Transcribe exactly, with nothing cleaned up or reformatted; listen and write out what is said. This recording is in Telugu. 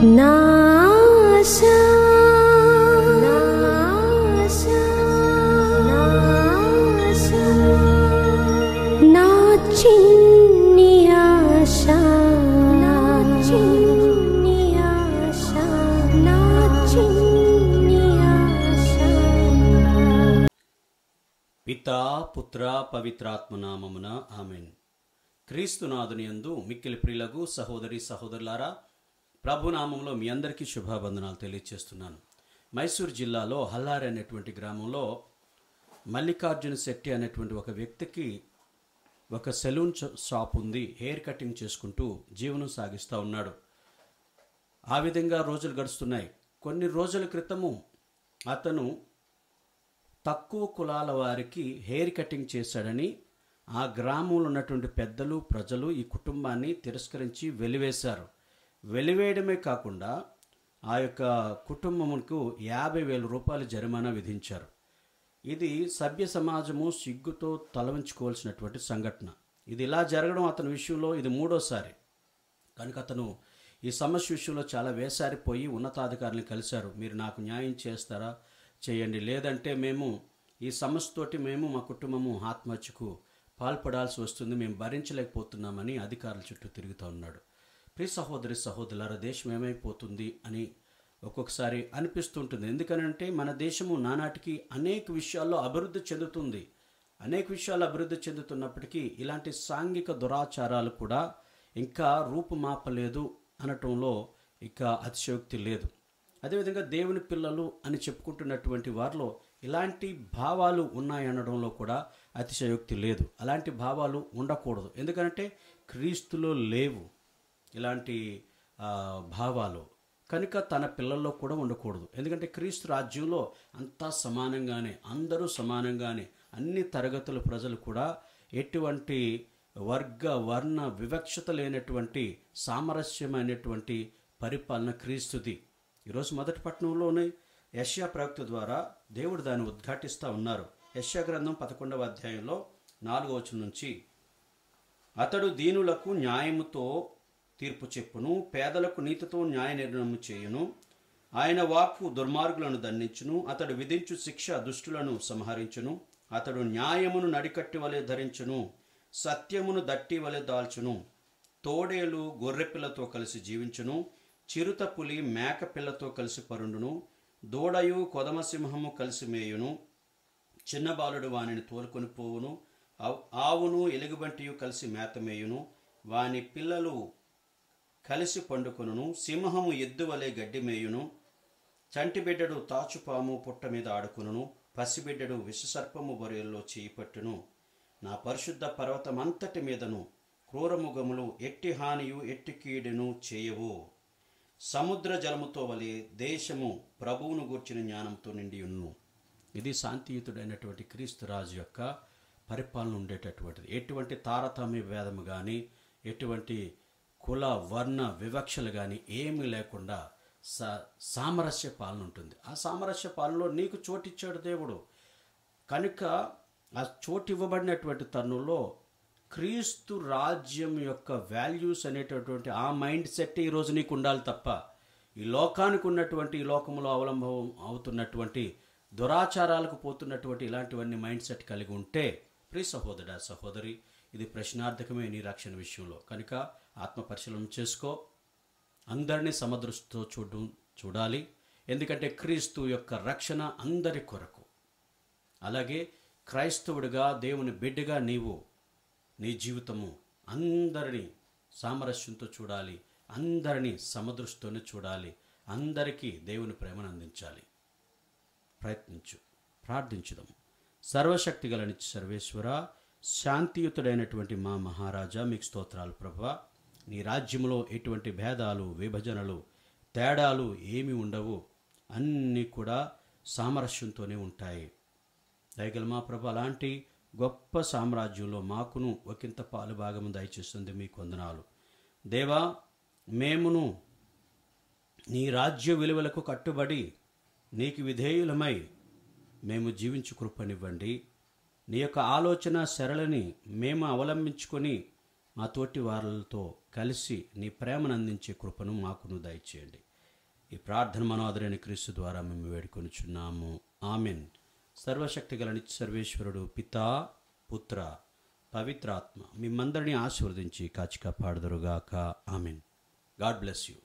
నా ఆశ నా ఆశ నా ఆశ నా చిన్ని ఆశ నా చిన్ని ఆశ నా చిన్ని ఆశ. పితా పుత్ర పవిత్రాత్మ నామమున ఆమెన్. క్రీస్తునాథుని యందు మిక్కిలి ప్రియులకు సహోదరి సహోదరులారా, ప్రభునామంలో మీ అందరికీ శుభాబంధనాలు తెలియజేస్తున్నాను. మైసూర్ జిల్లాలో హల్లారి అనేటువంటి గ్రామంలో మల్లికార్జున శెట్టి అనేటువంటి ఒక వ్యక్తికి ఒక సెలూన్ షాప్ ఉంది. హెయిర్ కటింగ్ చేసుకుంటూ జీవనం సాగిస్తూ ఉన్నాడు. ఆ విధంగా రోజులు గడుస్తున్నాయి. కొన్ని రోజుల క్రితము అతను తక్కువ కులాల వారికి హెయిర్ కటింగ్ చేశాడని ఆ గ్రామంలో ఉన్నటువంటి పెద్దలు ప్రజలు ఈ కుటుంబాన్ని తిరస్కరించి వెలివేశారు. వెలివేయడమే కాకుండా ఆ యొక్క కుటుంబముకు యాభై వేల రూపాయల జరిమానా విధించారు. ఇది సభ్య సమాజము సిగ్గుతో తలవంచుకోవాల్సినటువంటి సంఘటన. ఇది ఇలా జరగడం అతని విషయంలో ఇది మూడోసారి. కనుక అతను ఈ సమస్య విషయంలో చాలా వేసారిపోయి ఉన్నతాధికారులను కలిశారు. మీరు నాకు న్యాయం చేస్తారా, చేయండి, లేదంటే మేము ఈ సమస్యతోటి మేము మా కుటుంబము ఆత్మహత్యకు పాల్పడాల్సి వస్తుంది, మేము భరించలేకపోతున్నామని అధికారుల చుట్టూ తిరుగుతూ ఉన్నాడు. ప్రియ సహోదరి సహోదరులారా, దేశం ఏమైపోతుంది అని ఒక్కొక్కసారి అనిపిస్తుంటుంది. ఎందుకనంటే మన దేశము నానాటికి అనేక విషయాల్లో అభివృద్ధి చెందుతుంది. అనేక విషయాలు అభివృద్ధి చెందుతున్నప్పటికీ ఇలాంటి సాంఘిక దురాచారాలు కూడా ఇంకా రూపుమాపలేదు అనటంలో ఇక అతిశయోక్తి లేదు. అదేవిధంగా దేవుని పిల్లలు అని చెప్పుకుంటున్నటువంటి వారిలో ఇలాంటి భావాలు ఉన్నాయనడంలో కూడా అతిశయోక్తి లేదు. అలాంటి భావాలు ఉండకూడదు. ఎందుకంటే క్రీస్తులో లేవు ఇలాంటి భావాలు. కనుక తన పిల్లల్లో కూడా ఉండకూడదు. ఎందుకంటే క్రీస్తు రాజ్యంలో అంతా సమానంగానే, అందరూ సమానంగానే, అన్ని తరగతుల ప్రజలు కూడా ఎటువంటి వర్గ వర్ణ వివక్షత లేనటువంటి సామరస్యమైనటువంటి పరిపాలన క్రీస్తుది. ఈరోజు మొదటి పట్టణంలోనే యెషయా ప్రవక్త ద్వారా దేవుడు దాన్ని ఉద్ఘాటిస్తూ ఉన్నారు. యెషయా గ్రంథం పదకొండవ అధ్యాయంలో నాలుగవ వచనం నుంచి, అతడు దీనులకు న్యాయముతో తీర్పు చెప్పును, పేదలకు నీతితో న్యాయ నిర్ణయం చేయును. ఆయన వాక్కు దుర్మార్గులను దండించును. అతడు విధించు శిక్ష దుష్టులను సంహరించును. అతడు న్యాయమును నడికట్టి వలె ధరించును, సత్యమును దట్టి వలె దాల్చును. తోడేలు గొర్రెపిల్లతో కలిసి జీవించును, చిరుత పులి మేక పిల్లతో కలిసి పరుండును. దూడయు కొదమసింహము కలిసి మేయును, చిన్న బాలుడు వానిని తోలుకొని పోవును. ఆవును ఎలుగుబంటియు కలిసి మేత మేయును, వాని పిల్లలు కలిసి పండుకొనును. సింహము ఎద్దు వలె గడ్డి మేయును. చంటిబిడ్డడు తాచుపాము పుట్ట మీద ఆడుకును. పసిబిడ్డడు విషసర్పము బొరియల్లో చేయి పట్టును. నా పరిశుద్ధ పర్వతమంతటి మీదను క్రూరముగములు ఎట్టి హానియు ఎట్టి కీడును చేయవు. సముద్ర జలముతో వలె దేశము ప్రభువును గూర్చిన జ్ఞానంతో నిండి ఉన్ను. ఇది శాంతియుతుడైనటువంటి క్రీస్తు రాజు యొక్క పరిపాలన ఉండేటటువంటిది. ఎటువంటి తారతమ్య భేదము కానీ, ఎటువంటి కుల వర్ణ వివక్షలు కానీ ఏమీ లేకుండా సా సామరస్య పాలన ఉంటుంది. ఆ సామరస్య పాలనలో నీకు చోటిచ్చాడు దేవుడు. కనుక ఆ చోటు ఇవ్వబడినటువంటి తరుణంలో క్రీస్తు రాజ్యం యొక్క వాల్యూస్ అనేటటువంటి ఆ మైండ్ సెట్ ఈరోజు నీకు ఉండాలి తప్ప, ఈ లోకానికి ఉన్నటువంటి, ఈ లోకంలో అవలంబం అవుతున్నటువంటి దురాచారాలకు పోతున్నటువంటి ఇలాంటివన్నీ మైండ్ సెట్ కలిగి ఉంటే, ప్రియ సహోదరా సహోదరి, ఇది ప్రశ్నార్థకమే నీ రక్షణ విషయంలో. కనుక ఆత్మ పరిశీలన చేసుకో. అందరినీ సమదృష్టితో చూడు చూడాలి ఎందుకంటే క్రీస్తు యొక్క రక్షణ అందరి కొరకు. అలాగే క్రైస్తవుడిగా, దేవుని బిడ్డగా నీవు నీ జీవితము అందరినీ సామరస్యంతో చూడాలి, అందరినీ సమదృష్టితోనే చూడాలి, అందరికీ దేవుని ప్రేమను అందించాలి. ప్రయత్నించు, ప్రార్థించుదాం. సర్వశక్తి గల నిత్య సర్వేశ్వర, శాంతియుతుడైనటువంటి మా మహారాజా, మీకు స్తోత్రాలు ప్రభువా. నీ రాజ్యంలో ఎటువంటి భేదాలు, విభజనలు, తేడాలు ఏమీ ఉండవు. అన్నీ కూడా సామరస్యంతోనే ఉంటాయి. దయగల మా ప్రభు, అలాంటి గొప్ప సామ్రాజ్యంలో మాకును ఒకంత పాలు భాగము దయచేస్తుంది. మీకు వందనాలు దేవా. మేమును నీ రాజ్య విలువలకు కట్టుబడి నీకు విధేయులమై మేము జీవించు కృపనివ్వండి. నీ యొక్క ఆలోచన సరళని మేము అవలంబించుకొని మా తోటి వారులతో కలిసి నీ ప్రేమను అందించే కృపను మాకును దయచేయండి. ఈ ప్రార్థన మనోదరైన క్రీస్తు ద్వారా మేము వేడుకొనుచున్నాము. ఆమెన్. సర్వశక్తి గల నిత్య సర్వేశ్వరుడు పితా, పుత్ర, పవిత్రాత్మ మిమ్మందరినీ ఆశీర్వదించి కాచి కాపాడుదురుగాక. ఆమెన్. God bless you.